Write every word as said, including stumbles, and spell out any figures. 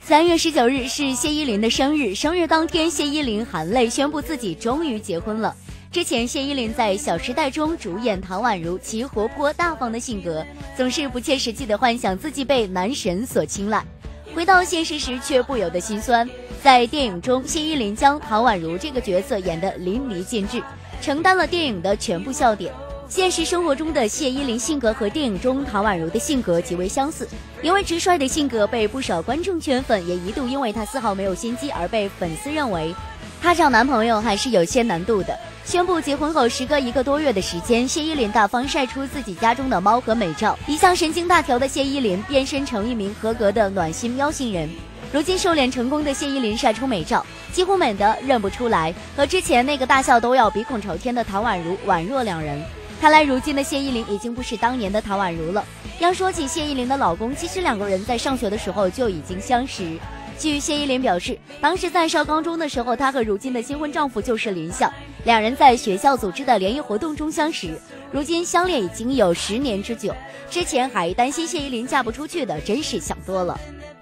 三月十九日是谢依霖的生日，生日当天，谢依霖含泪宣布自己终于结婚了。之前，谢依霖在《小时代》中主演唐宛如，其活泼大方的性格，总是不切实际的幻想自己被男神所青睐。回到现实时，却不由得心酸。在电影中，谢依霖将唐宛如这个角色演得淋漓尽致，承担了电影的全部笑点。现实生活中的谢依霖性格和电影中唐宛如的性格极为相似，因为直率的性格被不少观众圈粉，也一度因为她丝毫没有心机而被粉丝认为她找男朋友还是有些难度的。宣布结婚后时隔一个多月的时间，谢依霖大方晒出自己家中的猫和美照，一向神经大条的谢依霖变身成一名合格的暖心喵星人。如今瘦脸成功的谢依霖晒出美照，几乎美得认不出来，和之前那个大笑都要鼻孔朝天的唐宛如宛若两人。看来如今的谢依霖已经不是当年的唐宛如了。要说起谢依霖的老公，其实两个人在上学的时候就已经相识。据谢依霖表示，当时在上高中的时候，她和如今的新婚丈夫就是林相，两人在学校组织的联谊活动中相识，如今相恋已经有十年之久。之前还担心谢依霖嫁不出去的，真是想多了。